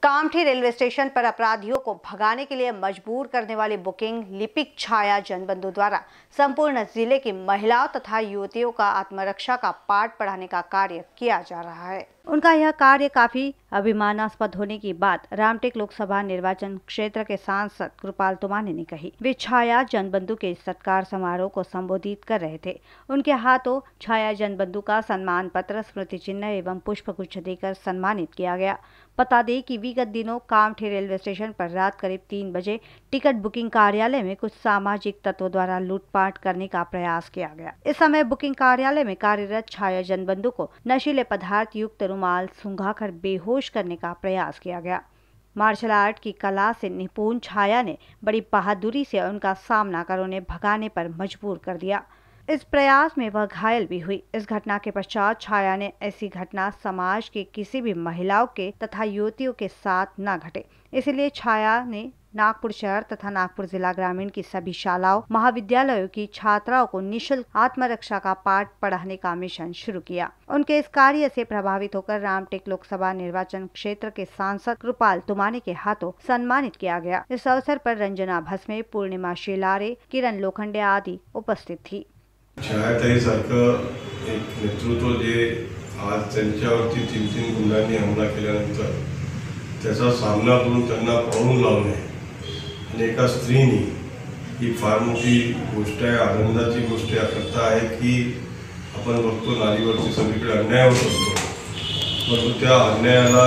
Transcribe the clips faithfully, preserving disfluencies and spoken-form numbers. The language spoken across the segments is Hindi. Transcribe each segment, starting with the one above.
कामठी रेलवे स्टेशन पर अपराधियों को भगाने के लिए मजबूर करने वाली बुकिंग लिपिक छाया जनबंधु द्वारा संपूर्ण जिले की महिलाओं तथा युवतियों का आत्मरक्षा का पाठ पढ़ाने का कार्य किया जा रहा है। उनका यह कार्य काफी अभिमानास्पद होने की बात रामटेक लोकसभा निर्वाचन क्षेत्र के सांसद कृपाल तुमाने ने कही। वे छाया जनबंधु के सत्कार समारोह को संबोधित कर रहे थे। उनके हाथों छाया जनबंधु का सम्मान पत्र, स्मृति चिन्ह एवं पुष्प गुच्छ देकर सम्मानित किया गया। बता दें कि विगत दिनों कामठी रेलवे स्टेशन पर रात करीब तीन बजे टिकट बुकिंग कार्यालय में कुछ सामाजिक तत्वों द्वारा लूटपाट करने का प्रयास किया गया। इस समय बुकिंग कार्यालय में कार्यरत छाया जनबंधु को नशीले पदार्थ युक्त रुमाल सूंघाकर बेहोश करने का प्रयास किया गया। मार्शल आर्ट की कला से निपुण छाया ने बड़ी बहादुरी से उनका सामना कर उन्हें भगाने पर मजबूर कर दिया। इस प्रयास में वह घायल भी हुई। इस घटना के पश्चात छाया ने ऐसी घटना समाज के किसी भी महिलाओं के तथा युवतियों के साथ न घटे, इसलिए छाया ने नागपुर शहर तथा नागपुर जिला ग्रामीण की सभी शालाओं महाविद्यालयों की छात्राओं को निःशुल्क आत्मरक्षा का पाठ पढ़ाने का मिशन शुरू किया। उनके इस कार्य से प्रभावित होकर रामटेक लोकसभा निर्वाचन क्षेत्र के सांसद कृपाल तुमाने के हाथों सम्मानित किया गया। इस अवसर पर रंजना भस्मे, पूर्णिमा शेलारे, किरण लोखंडे आदि उपस्थित थी। छायाताई सारखं एक नेतृत्व जे आज त्यांच्यावरती तीन तीन गुन्ह्यांनी हमला केल्यानंतर त्याचा सामना करून त्यांना पळून लावणे आणि एका स्त्रीनी ही फार मोठी गोष्ट आहे, आनंदाची गोष्ट याकरता आहे की आपण बघतो नारीवरती सगळीकडे अन्याय होत असतो, परंतु त्या अन्यायाला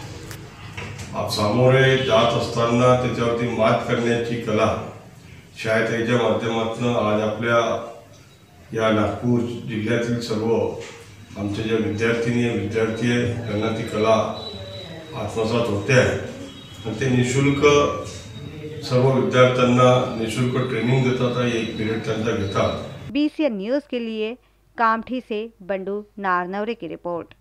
सामोरे जात असताना त्याच्यावरती मात करण्याची कला छायाताईच्या माध्यमातून आज आपल्या या नागपूर जिल्ह्यातील सर्व आमचे जे विद्यार्थिनी विद्यार्थी आहेत त्यांना ती कला आत्मसात होते आहे। ते निःशुल्क सर्व विद्यार्थ्यांना निःशुल्क ट्रेनिंग देतात, एक पिरियड त्यांचा घेतात। बीसीएन न्यूज़ के लिए कामठी से बंडू नारनवरे की रिपोर्ट।